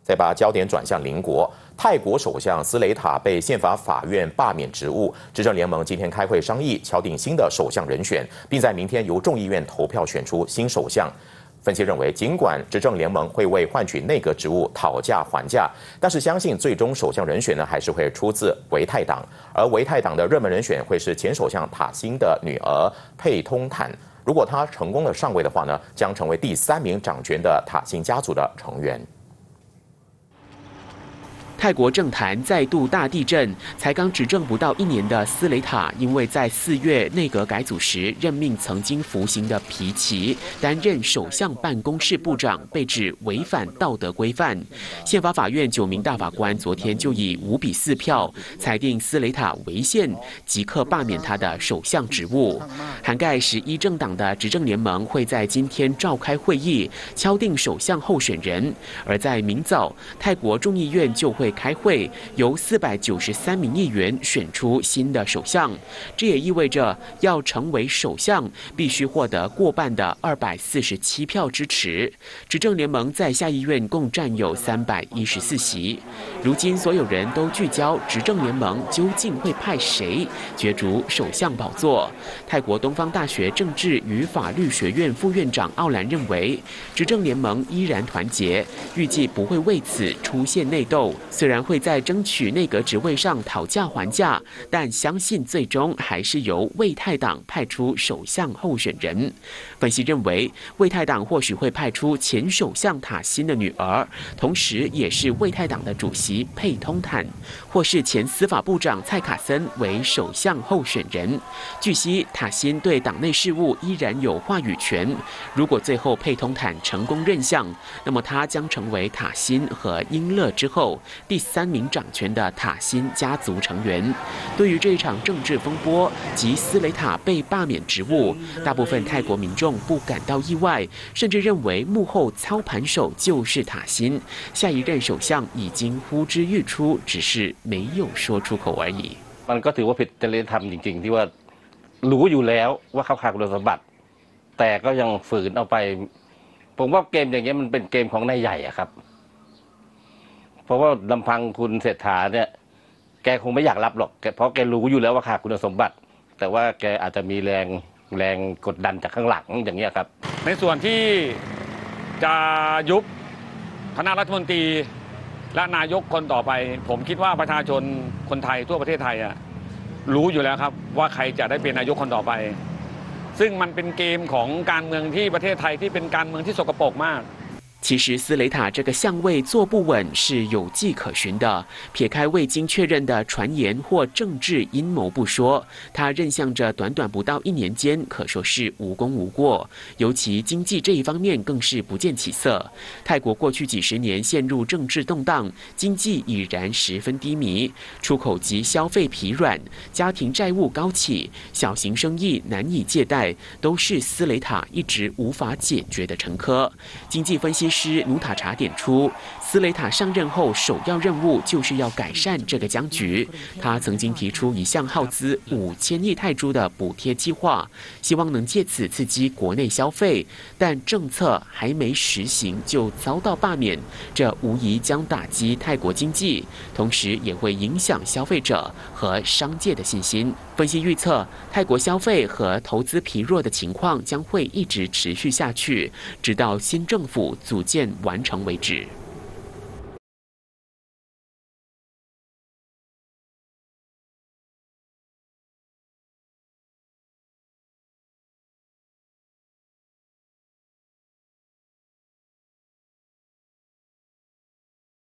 再把焦点转向邻国，泰国首相斯雷塔被宪法法院罢免职务，执政联盟今天开会商议敲定新的首相人选，并在明天由众议院投票选出新首相。分析认为，尽管执政联盟会为换取内阁职务讨价还价，但是相信最终首相人选呢还是会出自维泰党，而维泰党的热门人选会是前首相塔辛的女儿佩通坦。如果她成功的上位的话呢，将成为第3名掌权的塔辛家族的成员。 泰国政坛再度大地震，才刚执政不到1年的斯雷塔，因为在4月内阁改组时任命曾经服刑的皮奇担任首相办公室部长，被指违反道德规范。宪法法院9名大法官昨天就以5比4票裁定斯雷塔违宪，即刻罢免他的首相职务。涵盖11政党的执政联盟会在今天召开会议，敲定首相候选人。而在明早，泰国众议院就会开会，由493名议员选出新的首相。这也意味着要成为首相，必须获得过半的247票支持。执政联盟在下议院共占有314席。如今，所有人都聚焦执政联盟究竟会派谁角逐首相宝座。泰国东方大学政治与法律学院副院长奥兰认为，执政联盟依然团结，预计不会为此出现内斗。虽然会在争取内阁职位上讨价还价，但相信最终还是由为泰党派出首相候选人。分析认为，为泰党或许会派出前首相塔辛的女儿，同时也是为泰党的主席佩通坦，或是前司法部长蔡卡森为首相候选人。据悉，塔辛对党内事务依然有话语权。如果最后佩通坦成功任相，那么他将成为塔辛和英乐之后第3名掌权的塔辛家族成员。对于这一场政治风波及斯雷塔被罢免职务，大部分泰国民众不感到意外，甚至认为幕后操盘手就是塔辛，下一任首相已经呼之欲出，只是没有说出口而已。 มันก็ถือว่าผิดจริยธรรมจริงๆที่ว่ารู้อยู่แล้วว่าเขาขาดคุณสมบัติแต่ก็ยังฝืนเอาไปผมว่าเกมอย่างนี้มันเป็นเกมของนายใหญ่อะครับเพราะว่าลำพังคุณเศรษฐาเนี่ยแกคงไม่อยากรับหรอกเพราะแกรู้อยู่แล้วว่าขาดคุณสมบัติแต่ว่าแกอาจจะมีแรงกดดันจากข้างหลังอย่างนี้ครับในส่วนที่จะยุบคณะรัฐมนตรีและนายกคนต่อไปผมคิดว่าประชาชนคนไทยทั่วประเทศไทยรู้อยู่แล้วครับว่าใครจะได้เป็นนายกคนต่อไปซึ่งมันเป็นเกมของการเมืองที่ประเทศไทยที่เป็นการเมืองที่สกปรกมาก其实斯雷塔这个相位坐不稳是有迹可循的，撇开未经确认的传言或政治阴谋不说，他任相着短短不到1年间，可说是无功无过。尤其经济这一方面更是不见起色。泰国过去几十年陷入政治动荡，经济已然十分低迷，出口及消费疲软，家庭债务高企，小型生意难以借贷，都是斯雷塔一直无法解决的沉疴。经济分析师努塔查点出，斯雷塔上任后首要任务就是要改善这个僵局。他曾经提出一项耗资5000亿泰铢的补贴计划，希望能借此刺激国内消费，但政策还没实行就遭到罢免，这无疑将打击泰国经济，同时也会影响消费者和商界的信心。分析预测，泰国消费和投资疲弱的情况将会一直持续下去，直到新政府组建完成为止。